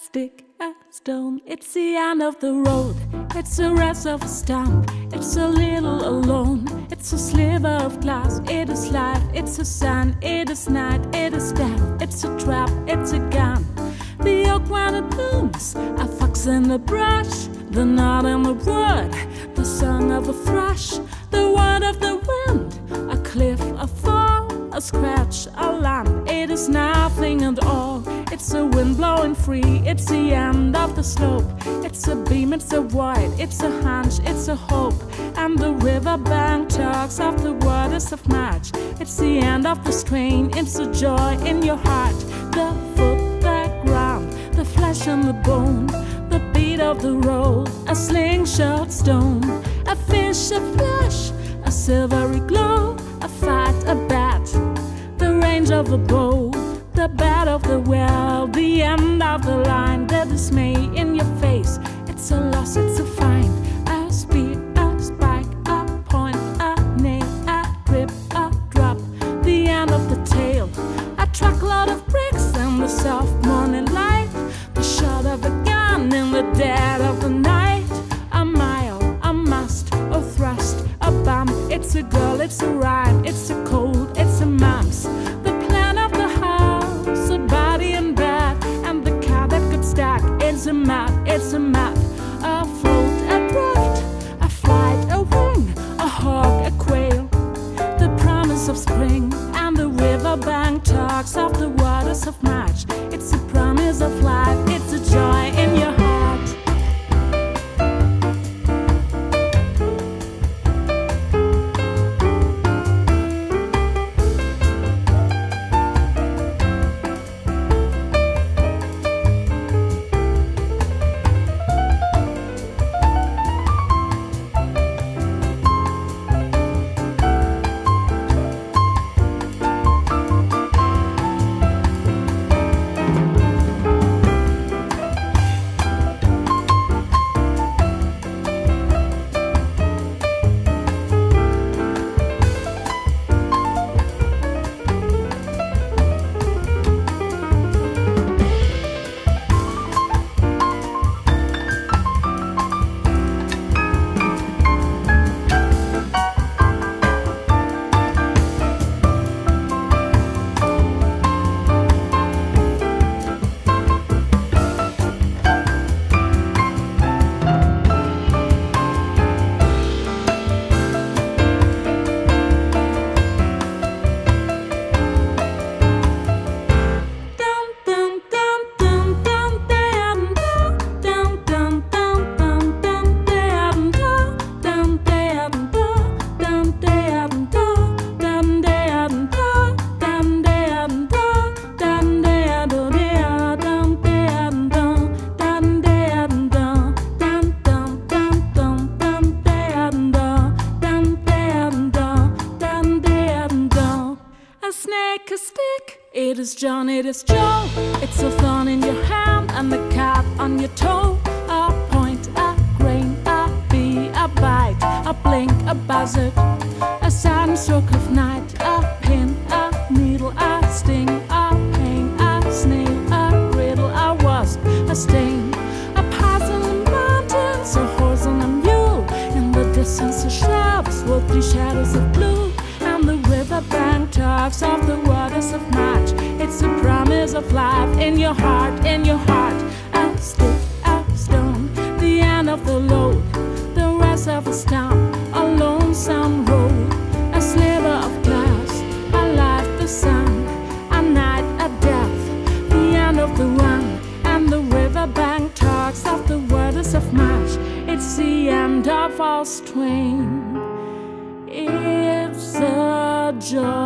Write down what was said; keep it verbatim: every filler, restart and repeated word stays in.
stick, a stone. It's the end of the road, it's the rest of a stump. It's a little alone, it's a sliver of glass. It is life, it's a sun, it is night, it is death. It's a trap, it's a gun. The oak when it blooms, a fox in the brush. The knot in the wood, the song of a thrush. The word of the wind, a cliff, a fall, a scratch, a lump. It is nothing at all. It's a wind blowing free, it's the end of the slope. It's a beam, it's a void, it's a hunch, it's a hope. And the riverbank talks of the waters of March. It's the end of the strain, it's a joy in your heart. The foot, the ground, the flesh and the bone, the beat of the road, a slingshot stone, a fish, a flash, a silvery glow, a fight, a bat, the range of a bow, the bed of the well, the end of the line, the dismay in your face. It's a loss, it's a find, a speed, a spike, a point, a nail, a grip, a drop, the end of the tail, a truckload of bricks and the soft morning light, the shot of a gun in the dead of the night. A mile, a must, a thrust, a bump. It's a girl, it's a rhyme, it's a cold, it's a mumps. The plan of the house, a body in bed, and the car that got stuck. It's a map, it's a map. A float, a drift, a flight, a wing, a hawk, a quail. The promise of spring, and the riverbank talks of the waters of March. It's a promise of life, it's a joy in your heart. It is John, it is Joe. It's a thorn in your hand and the cat on your toe. A point, a grain, a bee, a bite, a blink, a buzzard, a sudden stroke of night, a pin, a needle, a sting, a pain, a snail, a riddle, a wasp, a stain, a puzzle in the mountains, a horse on a mule. In the distance, a shrubs with three shadows of blue. And the riverbank talks of the waters of March. It's a promise of life in your heart, in your heart. A stick, a stone, the end of the load, the rest of a stump, a lonesome road, a sliver of glass, a life, the sun, a night, a death, the end of the run. And the riverbank talks of the waters of March. It's the end of our strain. It's a joy.